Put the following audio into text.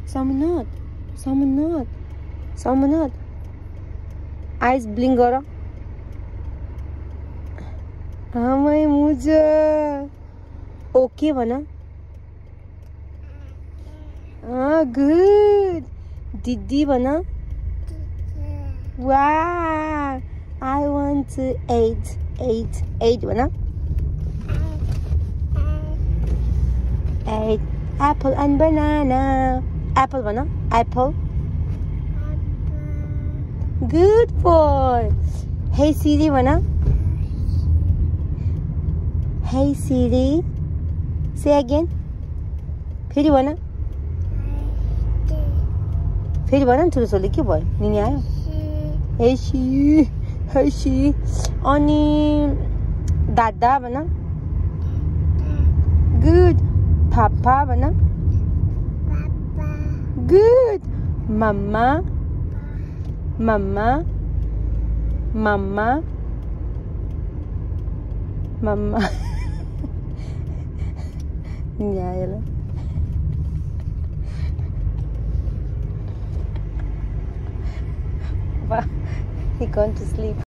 Samunat. Samunat. Samunat. Eyes blink गर आमै मुजा ओके भन गुड दिदी भन वाह I want to eat भन eat apple and banana apple भन apple good boy hey Siri भन hey Siri say again फेरि भन फेरि भन ठुलो छोरीले के भयो निनी आयो hey सी अनि दादा भन good पापा भन good मम्मा मम्मा मम्मा मम्मा न्यायला he gone to sleep.